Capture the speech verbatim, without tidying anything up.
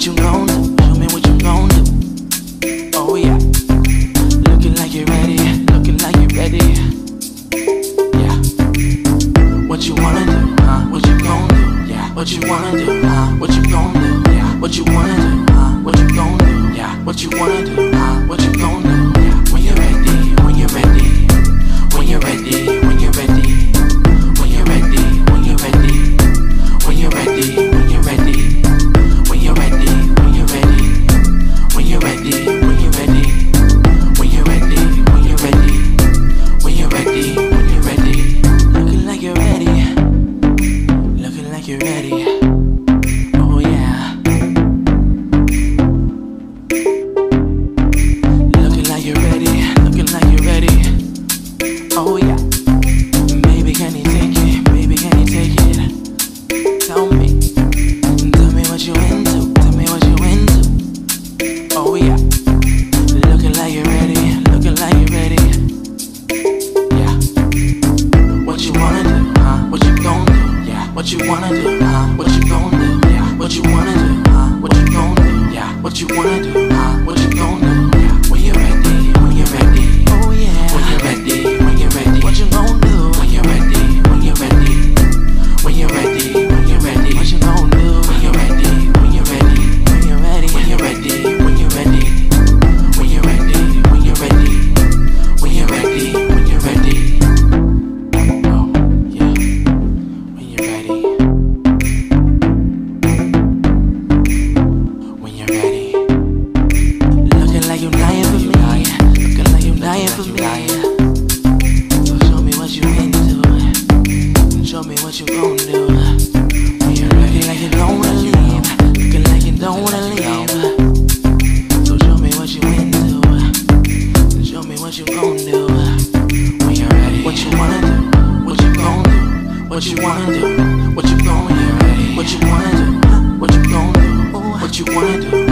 what you gon' do. Show me what you gon' do. Oh yeah. Looking like you're ready. Looking like you're ready. Yeah. What you wanna do? Huh? What you gon' do? Yeah. What you wanna do? Huh? What you gon' do? Yeah. What you wanna do? Huh? What you gon' do? Yeah. What you wanna do? Huh? What you gon' do? Yeah. When you're ready. When you're ready. When you're ready. When you're ready. When you're ready. When you're ready. When you're ready. When you're ready. When you're ready. When you're ready. When you're ready. When you're ready. When you're ready. When you're ready. When you're ready. When you're ready. Looking like you're ready. Looking like you're ready. Oh yeah. Looking like you're ready. Looking like you're ready. Oh yeah. Baby, can you take it? Baby, can you take it? Tell me. Tell me what you into. Tell me what you into. Oh yeah. Looking like you're ready. Looking like you're ready. Yeah. What you wanna do? Huh? What you gon' do? Yeah. What you wanna do? Huh? What you gon' do? Yeah. What you wanna do? Huh? What you gon' do? Yeah. What you wanna do? Huh? What you gon' do? Yeah. When you're ready. When you're ready. Oh yeah. When you're ready. When you're ready. What you gon' do? When you're ready. When you're ready. When you're ready. When you're ready. What you gon' do? When you're ready. When you're ready. When you're ready. When you're ready. When you're ready. When you're ready. When you're ready. When you're ready. When you're ready. Oh yeah. When you're ready. When you're ready. Looking like you're dying for me. Looking like you're dying for me. So show me what you into. Show me what you gon' do. When you're ready. Looking like you don't wanna leave. Looking like you don't wanna leave. So show me what you into. Show me what you gon' do. When you're ready. What you wanna do? What you gon' do? What you wanna do? What you gon' do? What you wanna do? What you gon' do? What you wanna do?